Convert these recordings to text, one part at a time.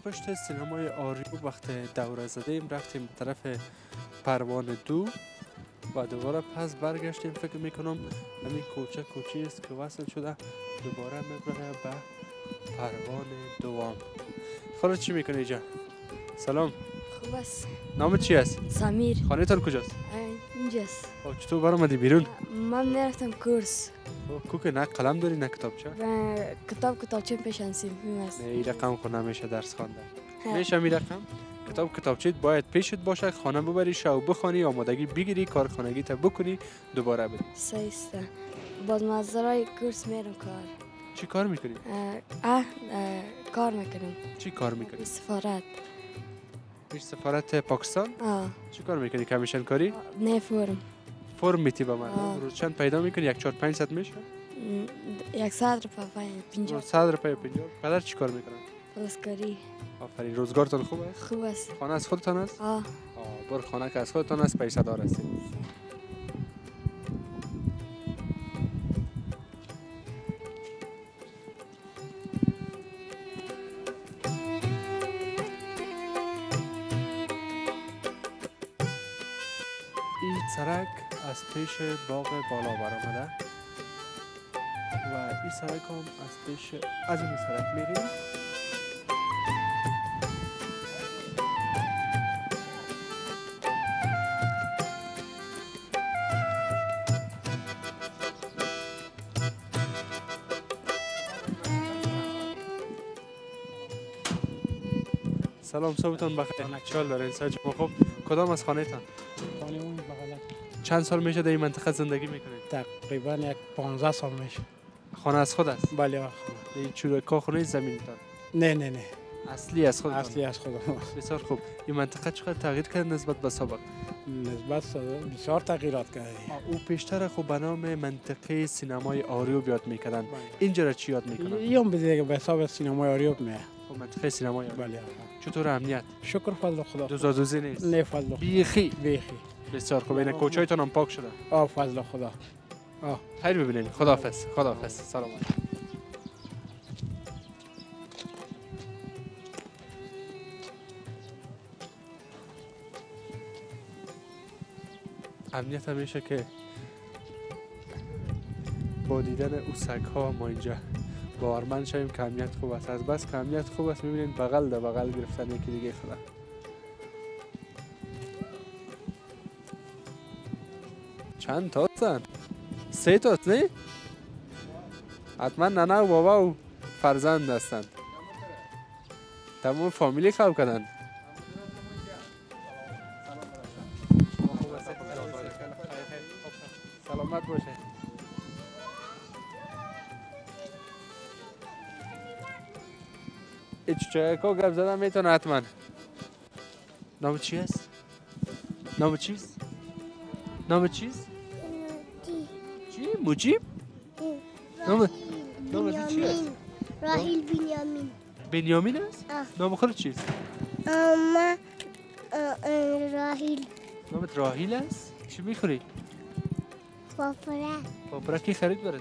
پشت سینمای آریو وقت دوره زدیم رفتیم طرف پروانه دو و دوباره پس برگشتیم. فکر میکنم همین کوچه است که وصل شده دوباره میبره به پروانه دوام. خالد چی میکنی اینجا؟ سلام. خوب است. نامت چی است؟ سمیر. خانه تان کجاست؟ اینجاست. چطور برآمدی بیرون؟ من میرفتم کورس. کوک نه قلم داری نه کتابچه؟ کتابچه پیشن سیمفیم است. نه این رقم خود نمیشه درس خوانده. میشه می رقم؟ کتابچه باید پیشت باشه، خانه ببری، شو بخوانی، آمادگی بگیری، کارخانگی تا بکنی، دوباره بری. صحیح است. باز مزرای کورس میرم کار. چی کار میکنی؟ کار میکنم. چی کار میکنی؟ سفارت. پیش سفارت پاکستان؟ چی کار میکنی؟ کمیشن کاری؟ نه فرم میتی به من. روز چند پیدا میکنی؟ 400-500 میشه؟ 100 روپیه 50. 100 روپیه 50. پدر چی کار میکنن؟ پلسکاری. آفرین. روزگارتان خوب است؟ خوب است. خانه از خودتان است؟ بر خانه که از خودتان است پیسه دار هستی. این سرک از پیش باغ بالا برآمده و این سرک هم از پیش از این سرک میریم. سلام، صبحتون بخیر. چال دارین ساج ما. خب کدام از خانه تان؟ خانه اون بغلت. چند سال میشه در این منطقه زندگی میکنید؟ تقریبا 15 سال میشه. خانه از خود است؟ بله خانه. این چوره خونه زمین تان؟ نه اصلی از خود؟ اصلی از خودم. بسیار خوب. این منطقه چقدر تغییر کرد نسبت به سابق؟ نسبت بسیار تغییرات کرده. او پیشتر خب به نام منطقه سینمای آریوب یاد میکردن. اینجا را چی یاد میکنن؟ این به حساب سینمای آریوب میه. خب منطقه سینمای آریوب. بله. چطور امنیت؟ شکر فضل خدا. دوزادوزی نیست؟ نه فضل خدا. بیخی. بسیار خوب. این کوچه‌تون هم پاک شده. فضل خدا. خیر ببینید. خداحافظ. سلام. امنیت همیشه که با دیدن او سگ‌ها ما اینجا باورمند شویم که امنیت خوب است. از بس که امنیت خوب است می‌بینید بغل در بغل گرفتن یکی دیگه خدا. چند تا هستن؟ 3 تا است نه؟ حتما ننه و بابا و فرزند هستند. تمام فامیلی خواب کردن. سلامت باشه. ایچ چایکو گپ زدن میتونه حتما. نام چی است؟ نام چیست؟ چی؟ مجیب؟ نام چی است؟ راهیل بنیامین. بنیامین است؟ نام خود چیست؟ راهیل. نامت راهیل است؟ چی میخوری؟ پاپره کی خرید برد؟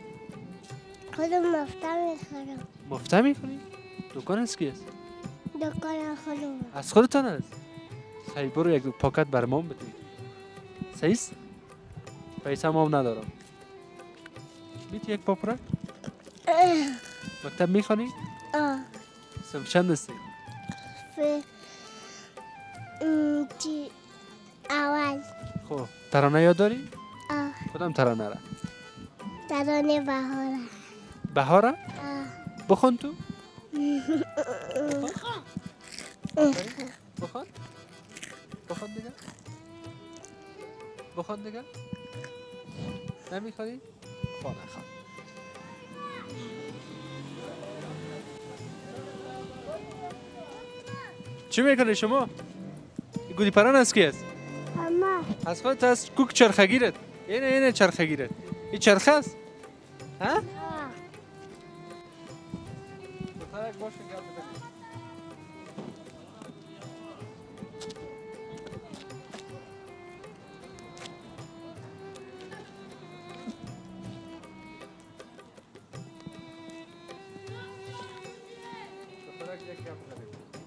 خودم مفته میخورم. مفته میخوری؟ دکان از کی است؟ دکان خودم. از خودتان است؟ خیلی برو یک پاکت برمام بده. صحیح است؟ پیسه ما هم ندارم. بیتی یک پاپره؟ مکتب میخوانی؟ صنف چند هستی؟ اول. خب ترانه یاد داری؟ کدام ترانه را؟ ترانه بهاره؟ بخون تو؟ بخون دیگه؟ نمیخوایی؟ خواه نخواه. چی میکنی شما؟ گودی پران از کی است؟ از خودت است. کوک چرخه گیرد. اینه چرخه گیرد. این چرخه است؟ ها؟ یک گپ زدیم.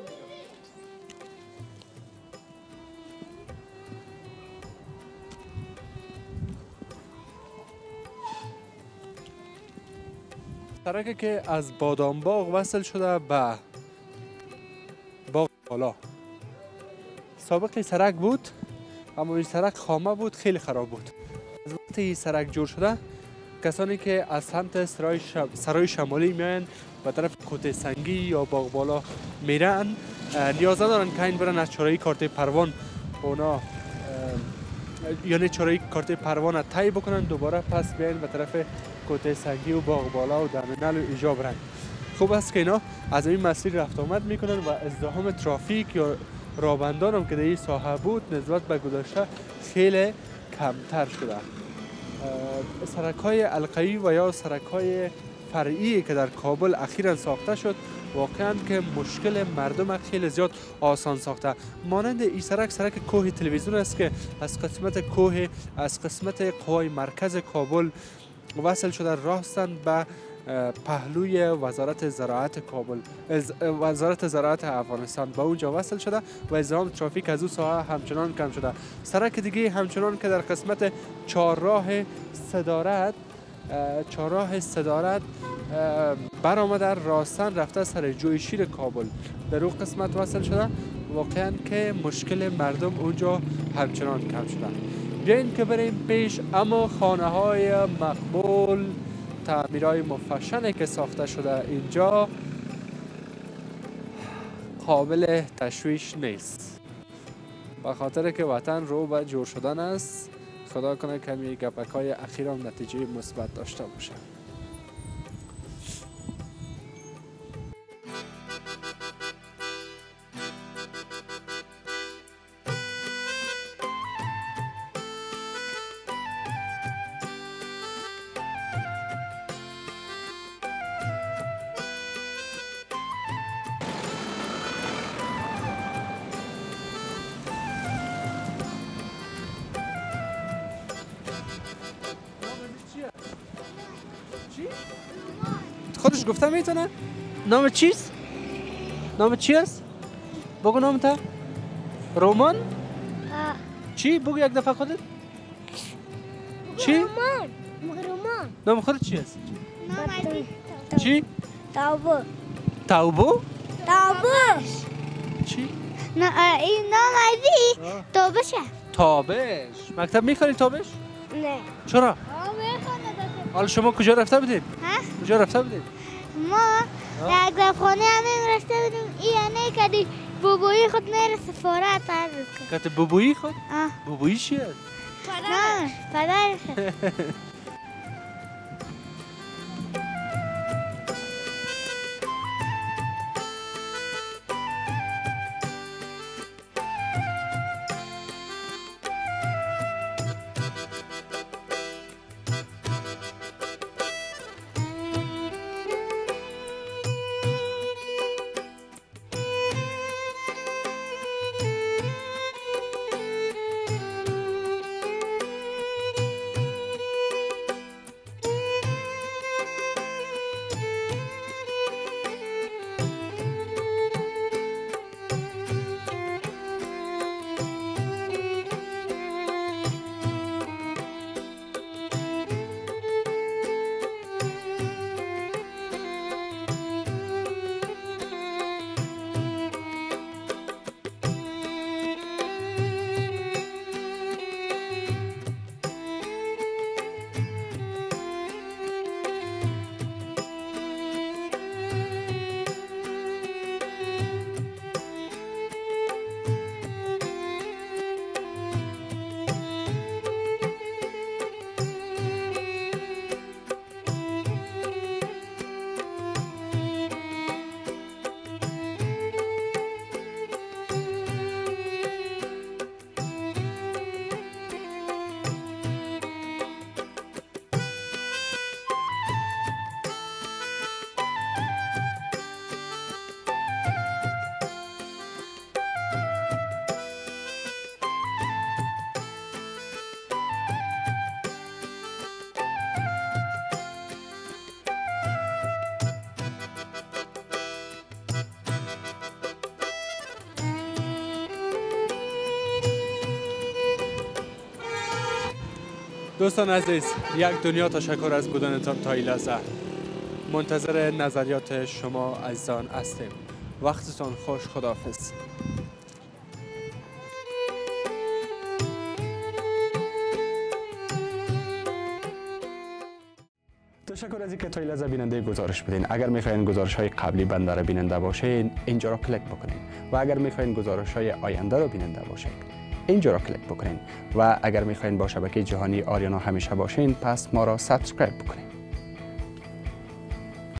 سرکی که از بادام باغ وصل شده به باغ بالا. سابقی سرک بود، اما این سرک خامه بود، خیلی خراب بود. از وقتی این سرک جور شده، کسانی که از سمت سرای شمالی میاین و طرف کوته سنگی یا باغ بالا میرن، نیاز ندارن که این برن از چهارراه کارته پروان اونا یعنی چهارراه کارته پروان طی بکنن، دوباره پس بیاین به طرف کوته سنگی و باغ بالا و دمنل و اینجا برن. خوب است که اینا از این مسیر رفت آمد میکنن و ازدحام ترافیک یا رابندان هم که در این ساحه بود نسبت به گذشته خیلی کمتر شده. سرک‌های حلقه‌ای و یا سرک‌های فرعی که در کابل اخیراً ساخته شد واقعاً که مشکل مردم خیلی زیاد آسان ساخته. مانند این سرک کوه تلویزیون است که از قسمت قوای مرکز کابل وصل شده راستن به پهلوی وزارت زراعت کابل، وزارت زراعت افغانستان به اونجا وصل شده و ازدحام ترافیک از اون ساحه همچنان کم شده. سرک دیگه همچنان که در قسمت چهارراه صدارت برآمده راستن رفته سر جوی شیر کابل در اون قسمت وصل شده. واقعا که مشکل مردم اونجا همچنان کم شده. بیاین که بریم پیش، اما خانه های مقبول، تعمیرهای مفشنی که ساخته شده اینجا قابل تشویش نیست، به خاطر که وطن رو به جور شدن است. خدا کنه کمی گپک های اخیر هم نتیجه مثبت داشته باشه. خودش گفته میتونه؟ نام چیست؟ نام چی است؟ بگو نام تا؟ رومان؟ چی؟ بگو یک دفعه خودت؟ چی؟ رومان. نام خودت چی است؟ نام چی؟ تابو. تابو؟ تابوش. چی؟ نه این نام عزیزی تابوشه. تابش. مکتب میخوانی تابش؟ نه. چرا؟ میخوانه. حالا شما کجا رفته بودید؟ ها؟ کجا رفته بودید؟ ما در گفتخانه همین رفته بودیم. اینه که بوبویی خود میره سفارت پرد کت بوبویی خود؟ آه. بوبویی چیه؟ نه پدرش. دوستان عزیز، یک دنیا تشکر از بودنتان تا این لحظه. منتظر نظریات شما عزیزان هستیم. وقتتان خوش. خداحافظ. تشکر از اینکه تا این لحظه بیننده گزارش بودین. اگر میخواین گزارش های قبلی بنده را بیننده باشین، اینجا را کلیک بکنین. و اگر میخواین گزارش های آینده را بیننده باشین، اینجا را کلیک بکنین. و اگر میخواین با شبکه جهانی آریانا همیشه باشین، پس ما را سابسکرایب بکنین.